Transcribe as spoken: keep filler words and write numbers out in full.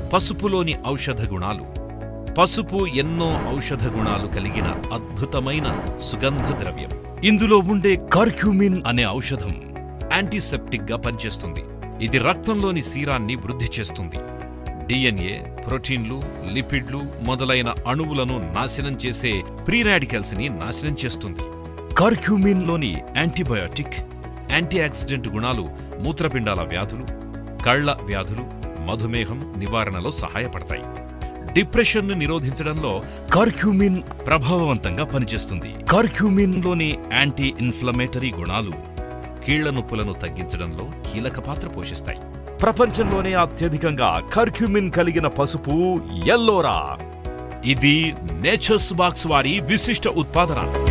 పసుపులోని ఔషధ గుణాలు. పసుపు ఎన్నో ఔషధ గుణాలు కలిగిన అద్భుతమైన సుగంధ ద్రవ్యం. ఇందులో ఉండే కర్క్యూమిన్ అనే ఔషధం యాంటీసెప్టిక్ గా పనిచేస్తుంది. ఇది రక్తంలోని సీరాన్ని వృద్ధి చేస్తుంది. డిఎన్ఏ, ప్రోటీన్లు, లిపిడ్లు మొదలైన అణువులను నాశనం చేసే ప్రీ రాడికల్స్ ని నాశనం చేస్తుంది. కర్క్యూమిన్ లోని యాంటీబయాటిక్, యాంటీ ఆక్సిడెంట్ గుణాలు మూత్రపిండాల వ్యాధులు, కళ్ల వ్యాధులు, మధుమేహం నివారణలో సహాయపడతాయి. డిప్రెషన్ ను నిరోధించడంలో కర్క్యూమిన్ ప్రభావవంతంగా పనిచేస్తుంది. కర్క్యూమిన్ లోని యాంటీ ఇన్ఫ్లమేటరీ గుణాలు కీళ్ల నొప్పులను తగ్గించడంలో కీలక పాత్ర పోషిస్తాయి. ప్రపంచంలోనే అత్యధికంగా కర్క్యూమిన్ కలిగిన పసుపు ఎల్లోరా. ఇది నేచర్స్ బాక్స్ వారి విశిష్ట ఉత్పాదన.